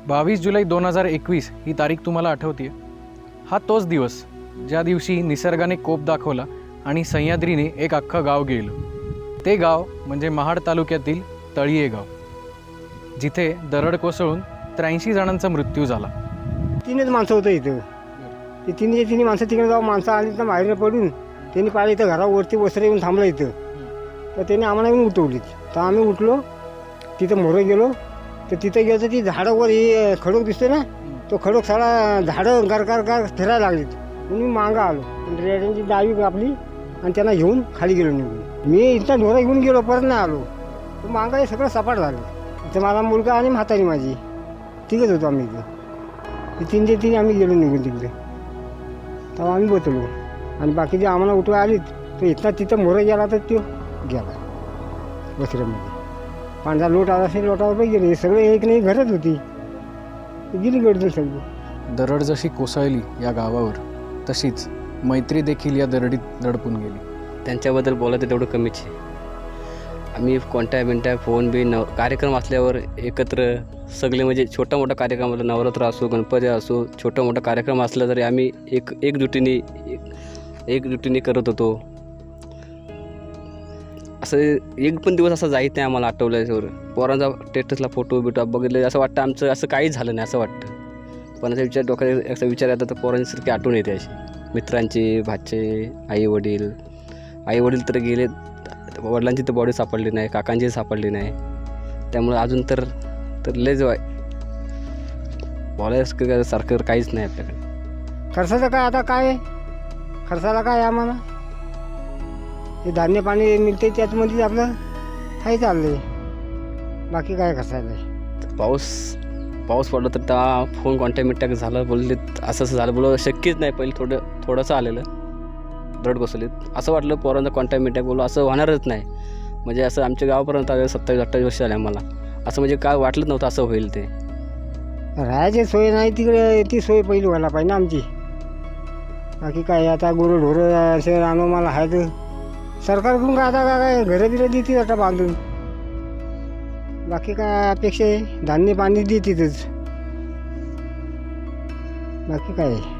22 जुलै 2021 ही तारीख तुम्हाला आठवते? हा तोच दिवस ज्या दिवशी निसर्गाने कोप दाखवला आणि सह्याद्रीने एक अख्खं गाव गेलं। ते गाव म्हणजे महाड तालुक्यातील तळीये गाव, जिथे दरड कोसळून 83 जणांचा मृत्यू झाला। तीनच माणसं होतं इथं। ते तिन्ही माणसं तिकडे जाऊ, माणसं आली तर बाहेर पडून त्यांनी पाहिलं इथं घरावरती वस्त्र येऊन थांबलं इथं। तर त्यांनी आम्हाला येऊन उठवली। तर आम्ही उठलो, तिथं मोरं गेलो। तर तिथं गेलं तर ती झाडावर ही खडक दिसते ना, तो खडक सारा झाडं गार फिरायला लागली। म्हणून मी मागं आलो, रेड्यांची डावी आपली आणि त्यांना घेऊन खाली गेलो निघून। मी इथं ढोरा घेऊन गेलो, परत नाही आलो। तर मागं हे सगळं सपाट झालं। तर माझा मुलगा आणि म्हातारी माझी तिघच होतो आम्ही इथं। ते तीन आम्ही गेलो निघून तिकडे। तेव्हा आम्ही बसलो आणि बाकीचे आम्हाला उठवा आलीत। तर इथला तिथं मोरं गेला तर तो गेला वस्त्रामध्ये। पांढरा लोट आला असेल, लोटावर गेले सगळे, एक नाही घरच होती, गेली गडजून सगळी। दरड जशी कोसळली या गावावर, तशीच मैत्री देखील या दरडीत दडपून गेली। त्यांच्याबद्दल बोलायचं तेवढं कमीच आहे। आम्ही कोणत्या मिनट्या फोन बी कार्यक्रम असल्यावर एकत्र सगळे, म्हणजे छोटा मोठा कार्यक्रम असला, नवरात्र असो, गणपती असो, छोटा मोठा कार्यक्रम असला तरी आम्ही एकजुटीने करत होतो। असं एक पण दिवस असा जायत नाही आम्हाला आठवल्यावर। पोरांचा स्टेटसला फोटो बिटो बघितले असं वाटतं आमचं असं काहीच झालं नाही असं वाटतं। पण असा डोक्यात असा विचार येतात तर पोरांसारखी आठवण येते अशी। मित्रांची, भाचे, आई वडील तर गेले, वडिलांची तर बॉडी सापडली नाही, काकांची सापडली नाही। त्यामुळे अजून तर लयच बोलायचं सारखं काहीच नाही आपल्याकडे। खर्चाचं काय आता काय, खर्चाला काय आम्हाला हे धान्य पाणी मिळते त्याचमध्ये आपलं काही चाललंय, बाकी काय खर्चायला। पाऊस पडला तर त्या फोन कॉन्टॅक्ट झालं, बोलले असं झालं, बोललं शक्यच नाही। पहिले थोडंसं आलेलं दरड कोसळलीत, असं वाटलं पोरांचा कॉन्टॅक्ट बोललो असं होणारच नाही। म्हणजे असं आमच्या गावापर्यंत 27-28 वर्ष झाले आम्हाला, असं म्हणजे काय वाटलंच नव्हतं असं होईल ते। राहायची सोय नाही तिकडे, ती सोय पहिली व्हायला पाहिजे ना आमची। बाकी काय आता गुरंढोरं असे रानो मला आहे तर सरकारकडून काय आता काय घरं बिरं देतील आता बांधून, बाकी काय अपेक्षा आहे, धान्य पाणी देतीलच, बाकी काय आहे।